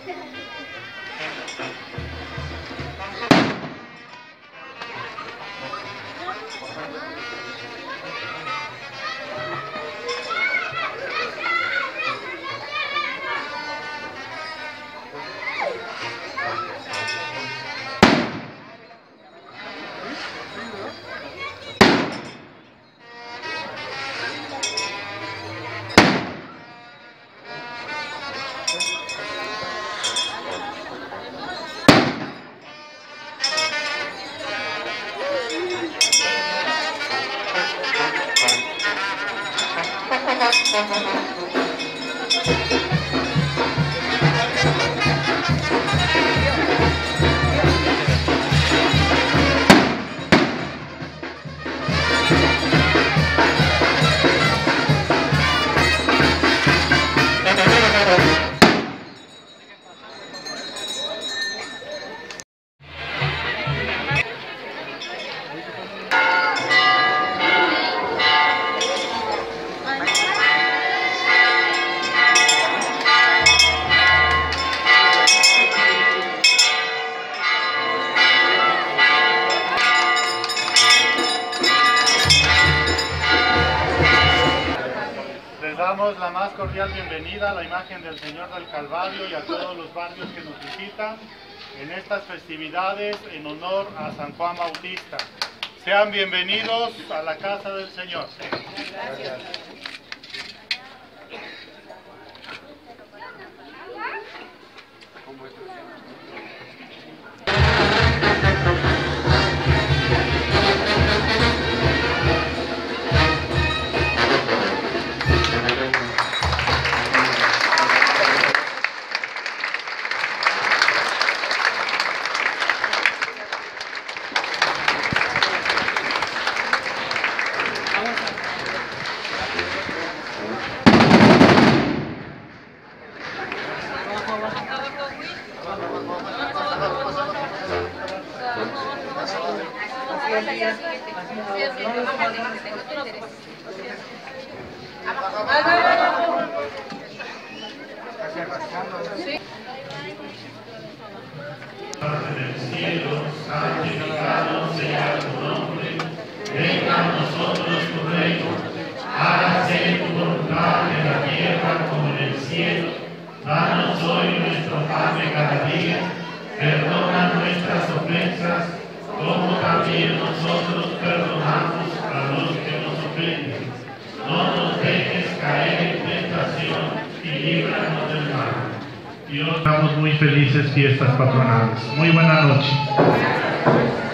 Les damos la más cordial bienvenida a la imagen del Señor del Calvario y a todos los barrios que nos visitan en estas festividades en honor a San Juan Bautista. Sean bienvenidos a la casa del Señor. Gracias. Padre del cielo, santificado sea tu nombre, venga a nosotros tu reino, hágase tu voluntad en la tierra como en el cielo. Danos hoy nuestro pan de cada día, perdona nuestras ofensas, como también nosotros perdonamos a los que nos ofenden. No nos dejes caer en tentación y líbranos del mal. Dios, estamos muy felices fiestas patronales. Muy buena noche.